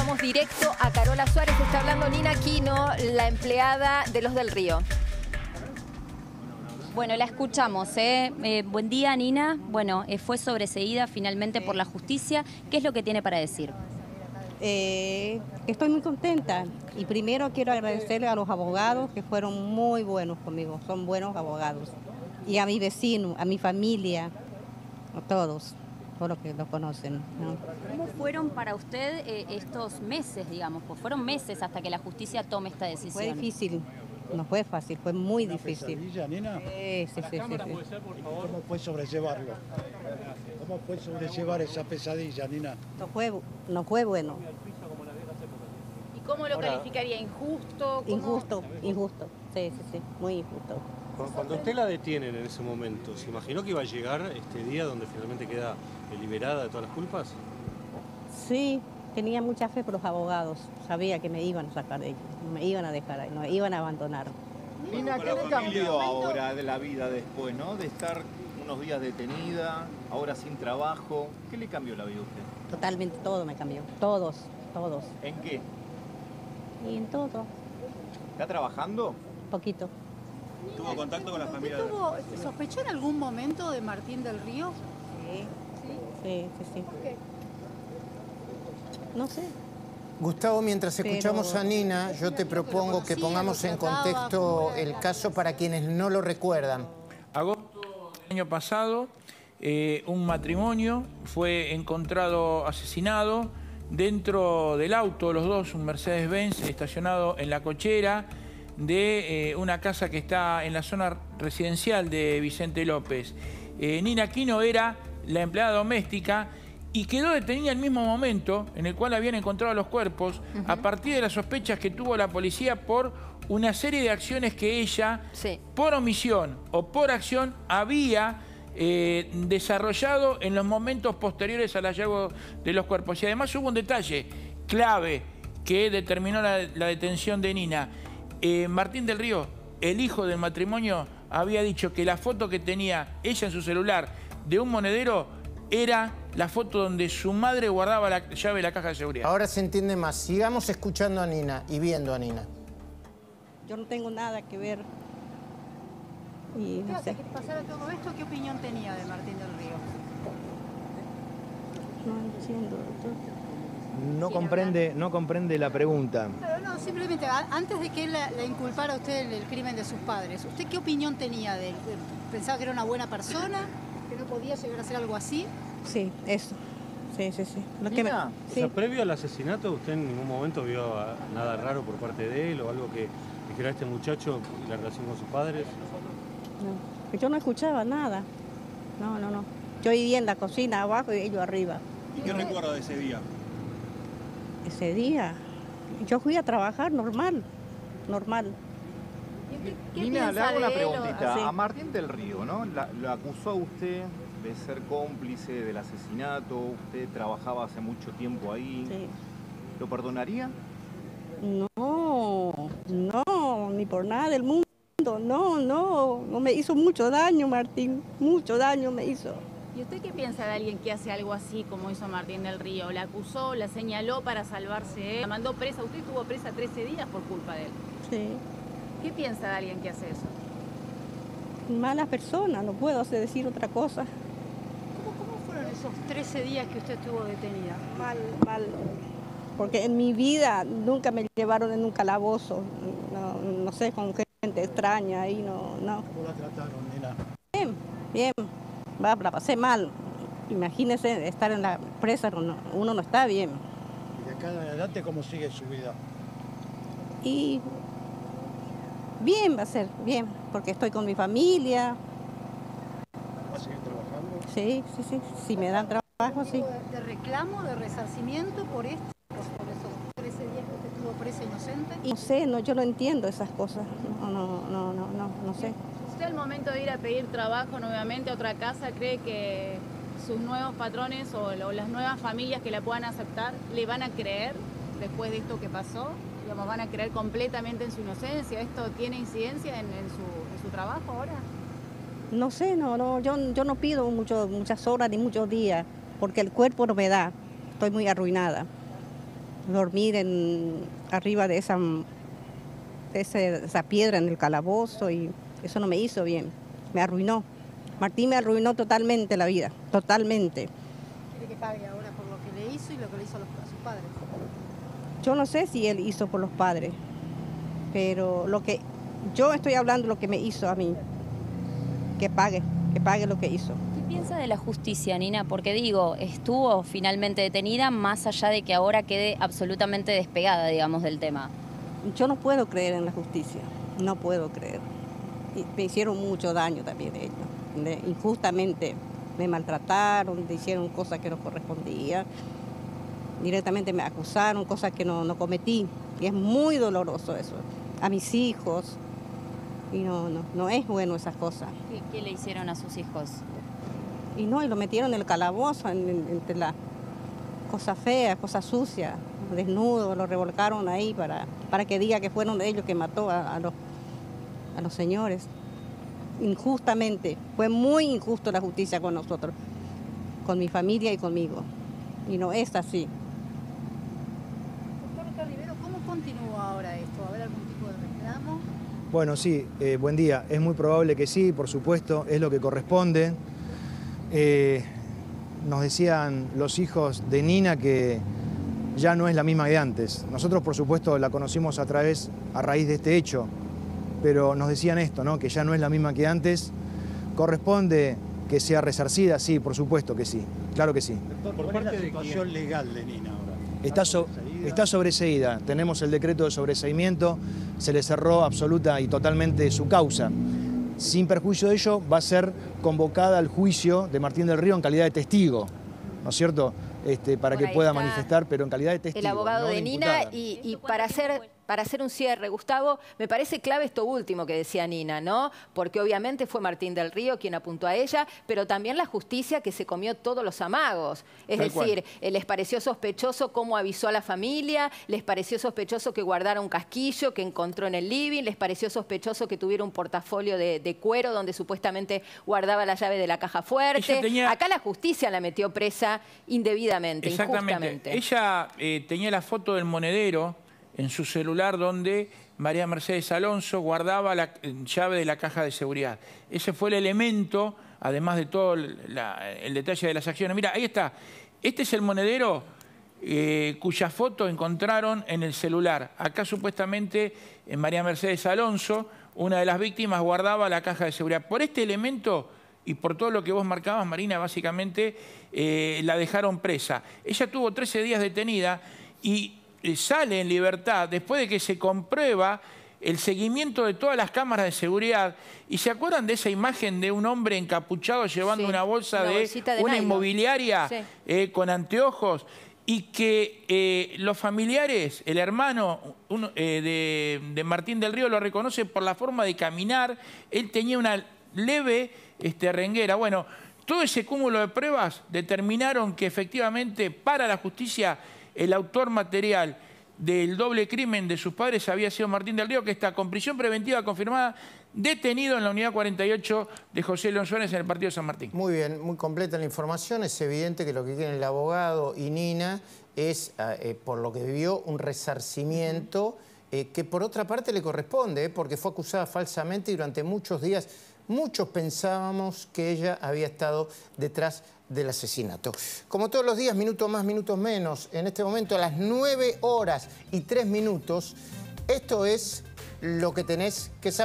vamos directo a Carola Suárez. Está hablando Nina Aquino, la empleada de Los del Río. Bueno, la escuchamos. Buen día, Nina. Bueno, fue sobreseída finalmente por la justicia. ¿Qué es lo que tiene para decir? Estoy muy contenta y primero quiero agradecerle a los abogados que fueron muy buenos conmigo, son buenos abogados. Y a mi vecino, a mi familia, a todos los que lo conocen, ¿no? ¿Cómo fueron para usted estos meses, digamos? Pues fueron meses hasta que la justicia tome esta decisión. Fue difícil, no fue fácil, fue muy difícil. ¿Pesadilla, Nina? Sí. ¿Cómo fue sobrellevarlo? ¿Cómo fue sobrellevar esa pesadilla, Nina? No fue bueno. ¿Y cómo lo calificaría? ¿Injusto? Injusto. Sí, muy injusto. Cuando usted la detienen en ese momento, ¿se imaginó que iba a llegar este día donde finalmente queda liberada de todas las culpas? Sí, tenía mucha fe por los abogados. Sabía que me iban a sacar de ellos, no me iban a dejar ahí, no me iban a abandonar. Nina, ¿qué le cambió ahora de la vida después, no? De estar unos días detenida, ahora sin trabajo. ¿Qué le cambió la vida a usted? Totalmente todo me cambió, todos. ¿En qué? Y en todo, ¿Está trabajando? poquito. ¿Tuvo contacto con la familia? ¿Sospechó en algún momento de Martín del Río? Sí. No sé. Gustavo, mientras escuchamos a Nina, yo te propongo que pongamos en contexto el caso para quienes no lo recuerdan. Agosto del año pasado, un matrimonio fue encontrado asesinado dentro del auto, los dos, un Mercedes-Benz estacionado en la cochera de una casa que está en la zona residencial de Vicente López. Nina Aquino era la empleada doméstica y quedó detenida en el mismo momento en el cual habían encontrado los cuerpos, a partir de las sospechas que tuvo la policía por una serie de acciones que ella, por omisión o por acción, había desarrollado en los momentos posteriores al hallazgo de los cuerpos. Y además hubo un detalle clave que determinó la detención de Nina. Martín del Río, el hijo del matrimonio, había dicho que la foto que tenía ella en su celular de un monedero era la foto donde su madre guardaba la llave de la caja de seguridad. Ahora se entiende más. Sigamos escuchando a Nina y viendo a Nina. Yo no tengo nada que ver. Y no sé. ¿Que pasara todo esto? ¿Qué opinión tenía de Martín del Río? No entiendo. No comprende la pregunta. Pero no, simplemente, antes de que él la inculpara a usted del crimen de sus padres, ¿usted qué opinión tenía de él? ¿Pensaba que era una buena persona? ¿Que no podía llegar a hacer algo así? Sí, eso. Sí. Nina, O sea, previo al asesinato, ¿usted en ningún momento vio nada raro por parte de él o algo que dijera este muchacho y la relación con sus padres? No, yo no escuchaba nada. No. Yo vivía en la cocina abajo y ellos arriba. ¿Y qué recuerda de ese día? Ese día, yo fui a trabajar normal. ¿Qué Nina, le hago una piensa de él? preguntita. Sí. A Martín del Río, ¿no? Lo acusó a usted de ser cómplice del asesinato. Usted trabajaba hace mucho tiempo ahí. Sí. ¿Lo perdonaría? No, ni por nada del mundo. No me hizo mucho daño, Martín. Mucho daño me hizo. ¿Y usted qué piensa de alguien que hace algo así como hizo Martín del Río? La acusó, la señaló para salvarse él, la mandó presa. Usted estuvo presa 13 días por culpa de él. Sí. ¿Qué piensa de alguien que hace eso? Mala persona, no puedo decir otra cosa. ¿Cómo fueron esos 13 días que usted estuvo detenida? Mal. Porque en mi vida nunca me llevaron en un calabozo. No sé, con gente extraña ahí, no. ¿Cómo la trataron, Nina? Bien. La pasé mal. Imagínese estar en la presa, uno no está bien. ¿Y de acá en adelante cómo sigue su vida? Y bien va a ser, bien, porque estoy con mi familia. ¿Va a seguir trabajando? Sí. Si me dan trabajo, sí. ¿De reclamo, de resarcimiento por esto? ¿Por esos 13 días que usted estuvo presa inocente? Y no sé, yo no entiendo esas cosas. No sé. ¿Usted al momento de ir a pedir trabajo nuevamente a otra casa cree que sus nuevos patrones o las nuevas familias que la puedan aceptar le van a creer después de esto que pasó? Digamos, ¿van a creer completamente en su inocencia? ¿Esto tiene incidencia en su trabajo ahora? No sé, yo no pido muchas horas ni muchos días, porque el cuerpo no me da. Estoy muy arruinada. dormir arriba de esa piedra en el calabozo, y eso no me hizo bien, me arruinó. Martín me arruinó totalmente la vida, totalmente. ¿Quiere que pague ahora por lo que le hizo y lo que le hizo a sus padres? Yo no sé si él hizo por los padres, pero yo estoy hablando de lo que me hizo a mí, que pague lo que hizo. ¿Qué piensa de la justicia, Nina? Porque digo, estuvo finalmente detenida, más allá de que ahora quede absolutamente despegada, digamos, del tema. Yo no puedo creer en la justicia, no puedo creer. Y me hicieron mucho daño también ellos. Injustamente me maltrataron, me hicieron cosas que no correspondían. Directamente me acusaron, cosas que no cometí. Y es muy doloroso eso. A mis hijos. Y no es bueno esas cosas. ¿Qué le hicieron a sus hijos? Y lo metieron en el calabozo, entre las cosas feas, cosas sucias, desnudos, lo revolcaron ahí para que diga que fueron ellos que mató a los señores. Injustamente, fue muy injusto la justicia con nosotros, con mi familia y conmigo. Y no es así. Doctor Carribero, ¿cómo continúa ahora esto? ¿Va a haber algún tipo de reclamo? Bueno, sí, buen día. Es muy probable que sí, por supuesto, es lo que corresponde. Nos decían los hijos de Nina que ya no es la misma de antes. Nosotros, por supuesto, la conocimos a raíz de este hecho, pero nos decían esto, ¿no? Que ya no es la misma que antes. ¿Corresponde que sea resarcida? Sí, por supuesto que sí, claro que sí. Doctor, ¿cuál es la situación legal de Nina ahora? Está sobreseída, tenemos el decreto de sobreseimiento, se le cerró absoluta y totalmente su causa. Sin perjuicio de ello, va a ser convocada al juicio de Martín del Río en calidad de testigo, ¿no es cierto? Para que pueda manifestar, pero en calidad de testigo. El abogado no de Nina, imputada. y para hacer un cierre, Gustavo, me parece clave esto último que decía Nina, ¿no? Porque obviamente fue Martín del Río quien apuntó a ella, pero también la justicia que se comió todos los amagos. Es decir, les pareció sospechoso cómo avisó a la familia, les pareció sospechoso que guardara un casquillo que encontró en el living, les pareció sospechoso que tuviera un portafolio de cuero donde supuestamente guardaba la llave de la caja fuerte. Acá la justicia la metió presa indebidamente, injustamente. Ella tenía la foto del monedero en su celular donde María Mercedes Alonso guardaba la llave de la caja de seguridad. Ese fue el elemento, además de todo el detalle de las acciones. Mira, ahí está. Este es el monedero cuya foto encontraron en el celular. Acá supuestamente María Mercedes Alonso, una de las víctimas, guardaba la caja de seguridad. Por este elemento y por todo lo que vos marcabas, Marina, básicamente la dejaron presa. Ella tuvo 13 días detenida y sale en libertad después de que se comprueba el seguimiento de todas las cámaras de seguridad. ¿Y se acuerdan de esa imagen de un hombre encapuchado llevando una bolsa de una inmobiliaria con anteojos? Y que los familiares, el hermano de Martín del Río lo reconoce por la forma de caminar. Él tenía una leve renguera. Bueno, todo ese cúmulo de pruebas determinaron que efectivamente para la justicia el autor material del doble crimen de sus padres había sido Martín del Río, que está con prisión preventiva confirmada, detenido en la unidad 48 de José León Suárez en el partido de San Martín. Muy bien, muy completa la información. Es evidente que lo que quieren el abogado y Nina es, por lo que vivió, un resarcimiento que por otra parte le corresponde, porque fue acusada falsamente y durante muchos días muchos pensábamos que ella había estado detrás del asesinato. Como todos los días, minutos más, minutos menos, en este momento a las 9 horas y 3 minutos, esto es lo que tenés que saber.